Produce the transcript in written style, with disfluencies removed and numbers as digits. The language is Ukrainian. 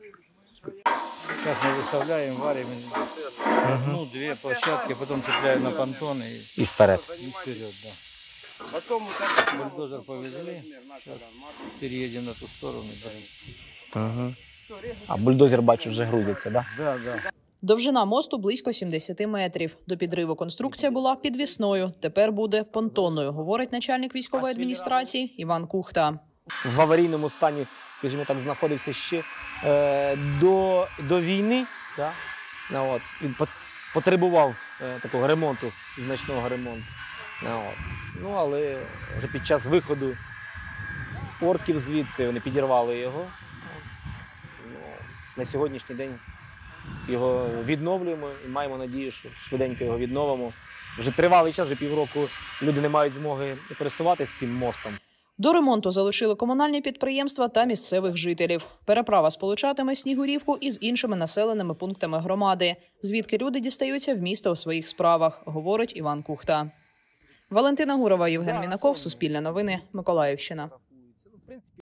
Сейчас мы выставляем, варим одну-две площадки, потом цепляем на понтоны І вперед. и вперед. Да. Бульдозер повезли, сейчас переедем на ту сторону. А бульдозер, бачу, вже грузиться, так? Да, да. Довжина мосту близько 70 метрів. До підриву конструкція була підвісною, тепер буде понтонною, говорить начальник військової адміністрації Іван Кухта. В аварійному стані, скажімо так, знаходився ще до війни, да? От, і потребував такого ремонту, значного ремонту. От. Ну, але вже під час виходу орків звідси вони підірвали його. Ну, на сьогоднішній день його відновлюємо і маємо надію, що швиденько його відновимо. Вже тривалий час, вже півроку люди не мають змоги пересуватися цим мостом. До ремонту залишили комунальні підприємства та місцевих жителів. Переправа сполучатиме Снігурівку із іншими населеними пунктами громади, звідки люди дістаються в місто у своїх справах, говорить Іван Кухта. Валентина Гурова, Євген Мінаков, Суспільне новини, Миколаївщина.